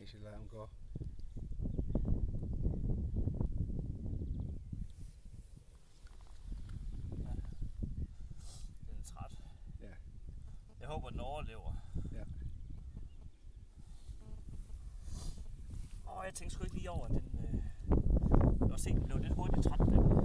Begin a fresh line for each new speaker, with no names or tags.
hvis jeg lader ham gå.
Den er træt.
Ja.
Jeg håber, den overlever.
Ja.
Jeg tænkte sgu ikke lige over, at den... Jeg har set, den blev lidt hurtigt træt. Den.